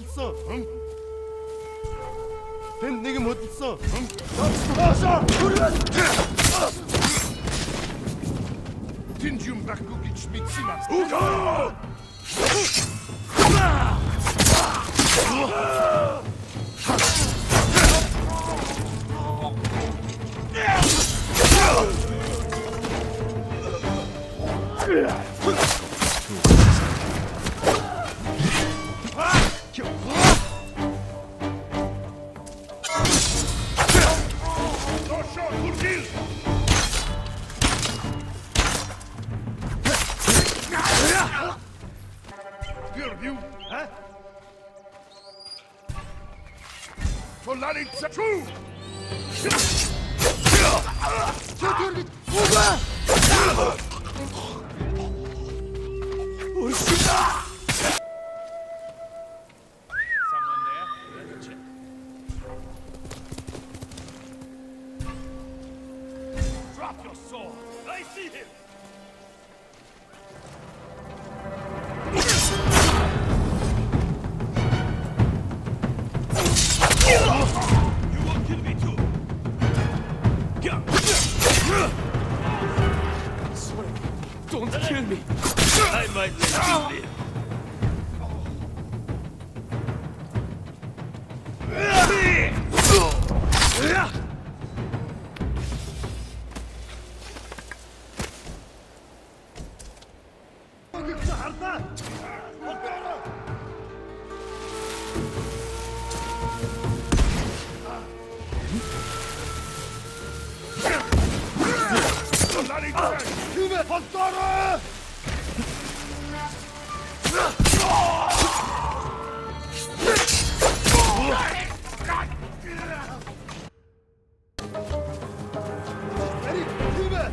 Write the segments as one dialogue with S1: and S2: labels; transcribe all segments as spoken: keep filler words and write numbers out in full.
S1: 어딨어? 응? 벤 내게 뭐 어딨어? 응? 어서!
S2: Tinjum bakugic mitsimas. Uga! You, huh? For Lanitza true!
S3: Someone there? Let me check. Drop your sword! I see him! You will kill me too! I swear, don't kill me! I might let you live.
S1: 힘의 박살아! 에리, 힘의!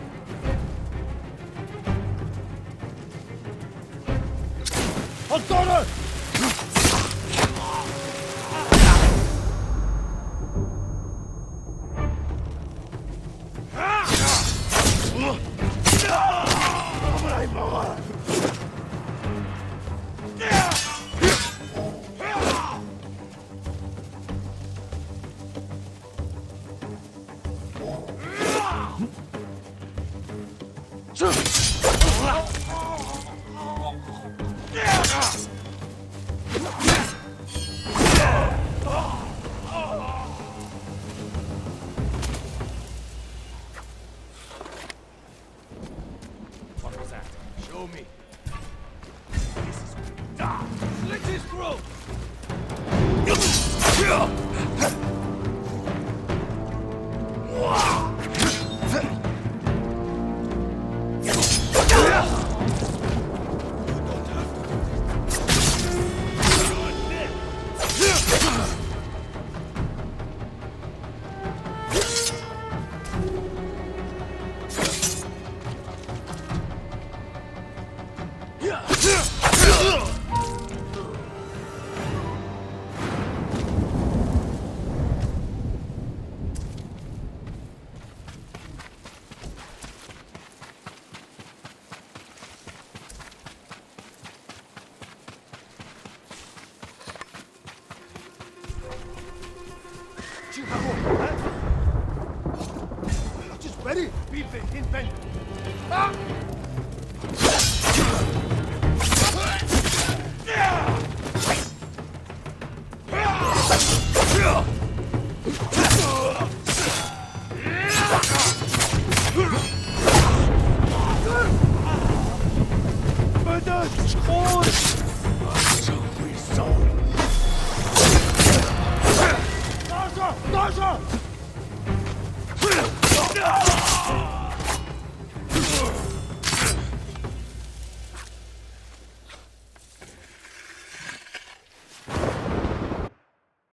S1: 박살아!
S3: What was that? Show me. This is dark. Slit his throat!
S1: Just ready? Be bent, in bent. Ah! Murder! Oh! So we saw. Naja! Naja!